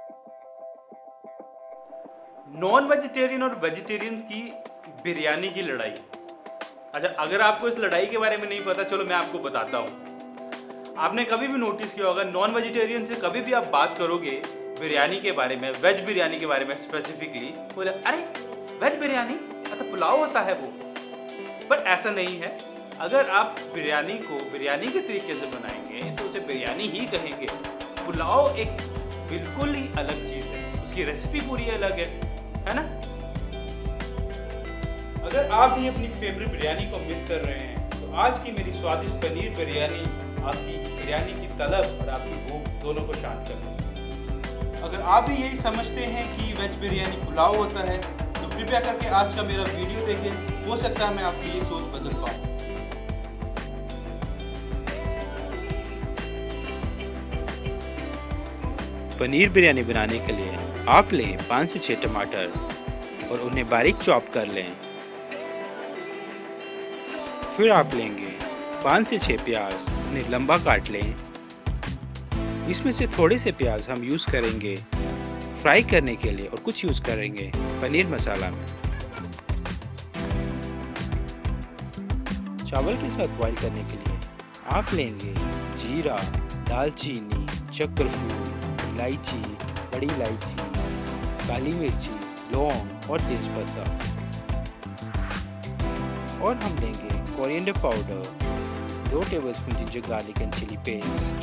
Non vegetarian और vegetarians की बिरयानी की लड़ाई। अच्छा, अगर आपको इस लड़ाई के बारे में नहीं पता, चलो मैं आपको बताता हूँ। आपने कभी भी नोटिस किया होगा, नॉन वेजिटेरियन से कभी भी आप बात करोगे बिरयानी के बारे में, वेज बिरयानी के बारे में स्पेसिफिकली, बोले अरे वेज बिरयानी, अच्छा पुलाव होता है वो। पर ऐसा नहीं है। अगर आप बिरयानी को बिरयानी के तरीके से बनाएंगे तो उसे बिरयानी ही कहेंगे। पुलाव एक बिल्कुल ही अलग चीज़ है, उसकी रेसिपी पूरी अलग है ना। अगर आप भी अपनी फेवरेट बिरयानी को मिस कर रहे हैं तो आज की मेरी स्वादिष्ट पनीर बिरयानी आपकी बिरयानी की तलब और आपकी भूख दोनों को शांत कर देगी। अगर आप भी यही समझते हैं कि वेज बिरयानी पुलाव होता है तो कृपया करके आज का मेरा वीडियो देखें, हो सकता है मैं आपकी ये सोच बदल पाऊँ। पनीर बिरयानी बनाने के लिए आप लें 5 से 6 टमाटर और उन्हें बारीक चॉप कर लें। फिर आप लेंगे 5 से 6 प्याज, उन्हें लंबा काट लें। इसमें से थोड़े से प्याज हम यूज़ करेंगे फ्राई करने के लिए और कुछ यूज़ करेंगे पनीर मसाला में। चावल के साथ बॉईल करने के लिए आप लेंगे जीरा, दालचीनी, चक्रफूल, इलायची, बड़ी इलायची, काली मिर्ची, लौंग और तेज़पत्ता। और हम लेंगे coriander powder, 2 tablespoon ginger garlic and chilli paste,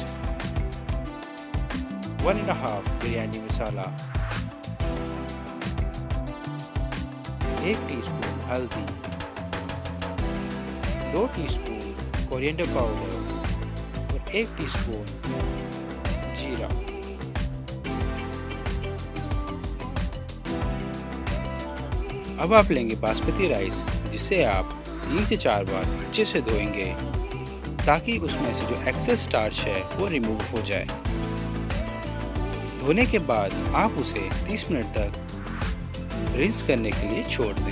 1.5 biryani masala, 1 teaspoon हल्दी, 2 टीस्पून कोरिएंडर पाउडर और 1 टीस्पून जीरा। अब आप लेंगे बासमती राइस, जिसे आप 3 से 4 बार अच्छे से धोएंगे ताकि उसमें से जो एक्सेस स्टार्च है वो रिमूव हो जाए। धोने के बाद आप उसे 30 मिनट तक रिंस करने के लिए छोड़ दें।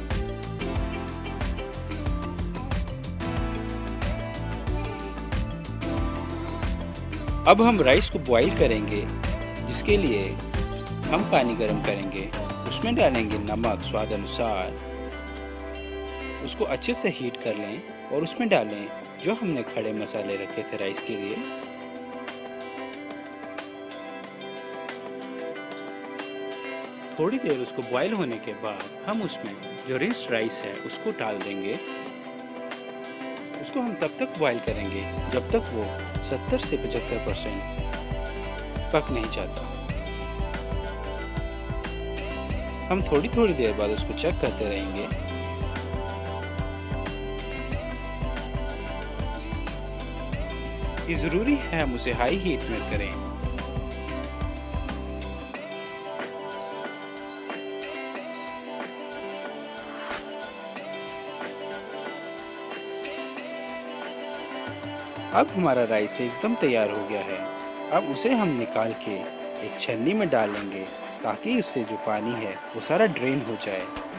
अब हम राइस को बॉईल करेंगे, जिसके लिए हम पानी गर्म करेंगे, उसमें डालेंगे नमक स्वाद अनुसार, उसको अच्छे से हीट कर लें और उसमें डालें जो हमने खड़े मसाले रखे थे राइस के लिए। थोड़ी देर उसको बॉईल होने के बाद हम उसमें जो रिंस्ड राइस है उसको डाल देंगे। उसको हम तब तक बॉईल करेंगे जब तक वो 70 से 75% पक नहीं जाता। हम थोड़ी देर बाद उसको चेक करते रहेंगे। ये ज़रूरी है हम उसे हाई हीट में करें। अब हमारा राइस एकदम तैयार हो गया है। अब उसे हम निकाल के एक छन्नी में डालेंगे ताकि उससे जो पानी है वो सारा ड्रेन हो जाए।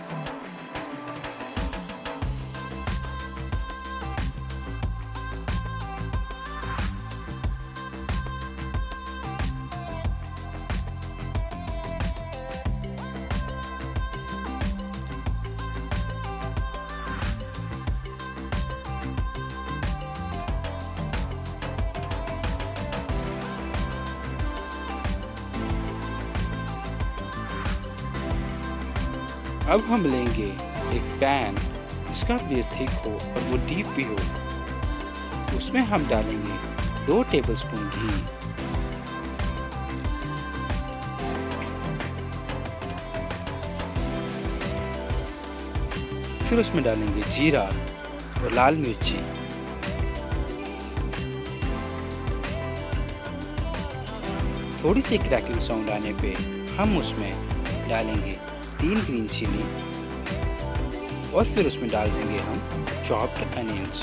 अब हम लेंगे एक पैन जिसका बेस थिक हो और वो डीप भी हो। उसमें हम डालेंगे 2 टेबलस्पून घी, फिर उसमें डालेंगे जीरा और लाल मिर्ची, थोड़ी सी क्रैकलिंग साउंड आने पे हम उसमें डालेंगे 3 ग्रीन चिली और फिर उसमें डाल देंगे हम चॉप्ड अनियंस।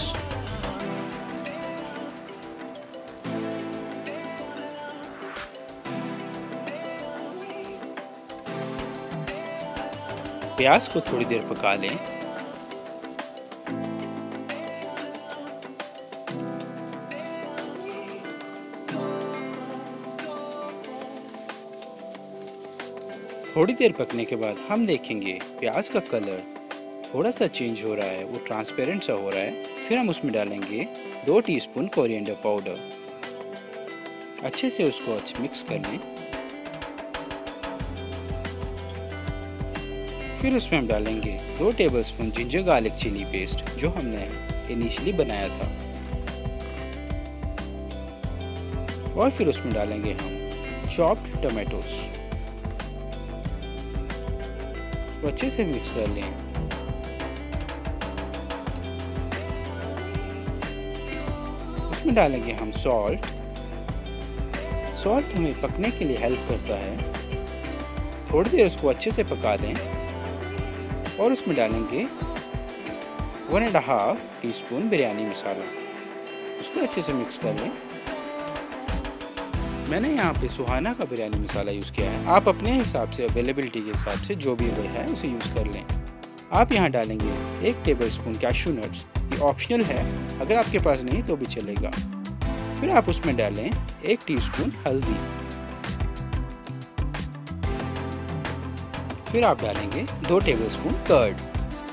प्याज को थोड़ी देर पका लें। थोड़ी देर पकने के बाद हम देखेंगे प्याज का कलर थोड़ा सा चेंज हो रहा है, वो ट्रांसपेरेंट सा हो रहा है। फिर हम उसमें डालेंगे 2 टीस्पून कोरिएंडर पाउडर। अच्छे से उसको मिक्स कर लें। फिर उसमें हम डालेंगे 2 tablespoon ginger garlic chilli paste जो हमने इनिशियली बनाया था। और फिर उसमें डालेंगे हम चॉप्ड टोमेटोज। तो अच्छे से मिक्स कर लें। उसमें डालेंगे हम सॉल्ट। सॉल्ट हमें पकने के लिए हेल्प करता है। थोड़ी देर उसको अच्छे से पका दें और उसमें डालेंगे 1.5 टीस्पून बिरयानी मसाला। उसको अच्छे से मिक्स कर लें। मैंने यहाँ पे सुहाना का बिरयानी मसाला यूज़ किया है। आप अपने हिसाब से, अवेलेबिलिटी के हिसाब से जो भी वे है उसे यूज़ कर लें। आप यहाँ डालेंगे 1 टेबलस्पून कैशू नट्स। ये ऑप्शनल है, अगर आपके पास नहीं तो भी चलेगा। फिर आप उसमें डालें 1 टीस्पून हल्दी। फिर आप डालेंगे 2 टेबलस्पून कर्ड।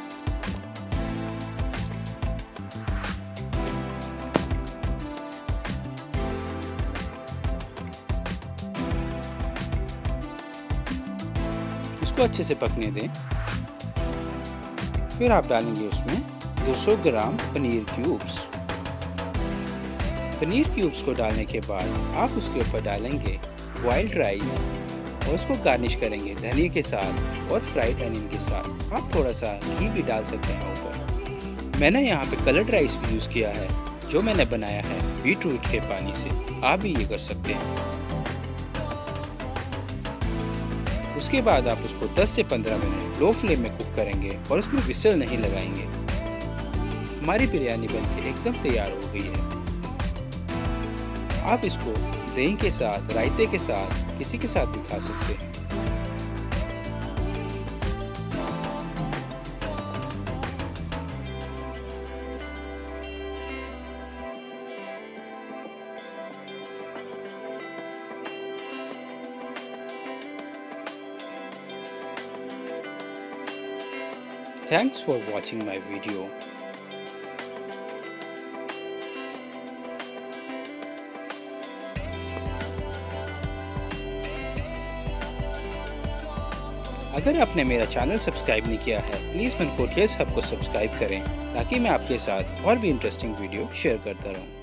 इसको अच्छे से पकने दें। फिर आप डालेंगे उसमें 200 gram paneer cubes. Paneer cubes को डालने के बाद आप उसके ऊपर डालेंगे बॉइल्ड राइस और उसको गार्निश करेंगे धनिया के साथ और फ्राइड अनियन के साथ। आप थोड़ा सा घी भी डाल सकते हैं ऊपर। मैंने यहाँ पे कलर्ड राइस भी यूज़ किया है जो मैंने बनाया है बीट रूट के पानी से। आप भी ये कर सकते हैं। उसके बाद आप उसको 10 से 15 मिनट लो फ्लेम में कुक करेंगे और उसमें विसल नहीं लगाएंगे। हमारी बिरयानी बनके एकदम तैयार हो गई है। आप इसको दही के साथ, रायते के साथ, किसी के साथ भी खा सकते हैं। Thanks for watching my video. अगर आपने मेरा चैनल सब्सक्राइब नहीं किया है, प्लीज़ मनकोटियाज़ हब को सब्सक्राइब करें ताकि मैं आपके साथ और भी इंटरेस्टिंग वीडियो शेयर करता रहूं।